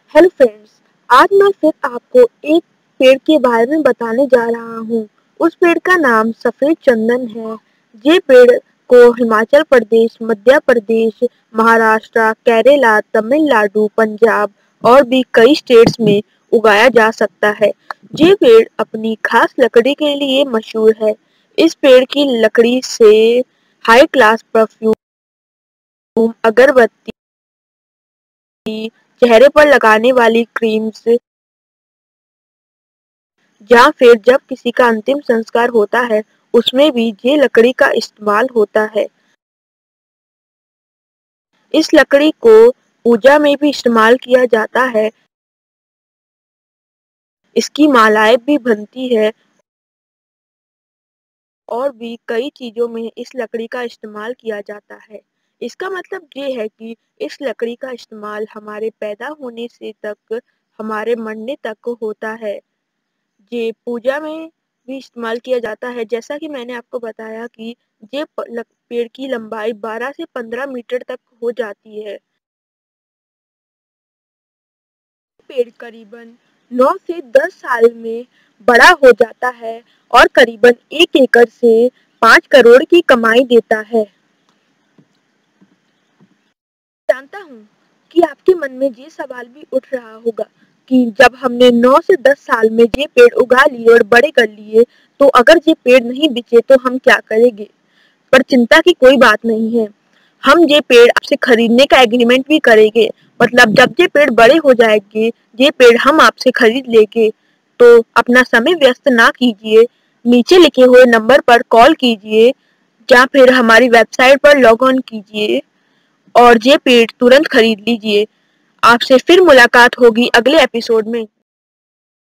Hello friends, आज मैं फिर आपको एक पेड़ के बारे में बताने जा रहा हूँ। उस पेड़ का नाम सफेद चंदन है। ये पेड़ को हिमाचल प्रदेश, मध्य प्रदेश, महाराष्ट्र, केरला, तमिलनाडु, पंजाब और भी कई स्टेट्स में उगाया जा सकता है। ये पेड़ अपनी खास लकड़ी के लिए मशहूर है। इस पेड़ की लकड़ी से हाई क्लास परफ्यूम, अगरबत्ती, चेहरे पर लगाने वाली क्रीम्स या फिर जब किसी का अंतिम संस्कार होता है उसमें भी ये लकड़ी का इस्तेमाल होता है। इस लकड़ी को पूजा में भी इस्तेमाल किया जाता है। इसकी मालाएं भी बनती है और भी कई चीजों में इस लकड़ी का इस्तेमाल किया जाता है। इसका मतलब ये है कि इस लकड़ी का इस्तेमाल हमारे पैदा होने से तक हमारे मरने तक होता है। ये पूजा में भी इस्तेमाल किया जाता है। जैसा कि मैंने आपको बताया कि ये पेड़ की लंबाई 12 से 15 मीटर तक हो जाती है। पेड़ करीबन 9 से 10 साल में बड़ा हो जाता है और करीबन 1 एकड़ से 5 करोड़ की कमाई देता है। जानता हूँ कि आपके मन में ये सवाल भी उठ रहा होगा कि जब हमने 9 से 10 साल में ये पेड़ उगा लिए और बड़े कर लिए, तो अगर ये पेड़ नहीं बिके तो हम क्या करेंगे? पर चिंता की कोई बात नहीं है। हम ये पेड़ आपसे खरीदने का एग्रीमेंट भी करेंगे। मतलब जब ये पेड़ बड़े हो जाएंगे, ये पेड़ हम आपसे खरीद लेंगे। तो अपना समय व्यस्त ना कीजिए, नीचे लिखे हुए नंबर पर कॉल कीजिए या फिर हमारी वेबसाइट पर लॉग ऑन कीजिए और ये पेड़ तुरंत खरीद लीजिए। आपसे फिर मुलाकात होगी अगले एपिसोड में।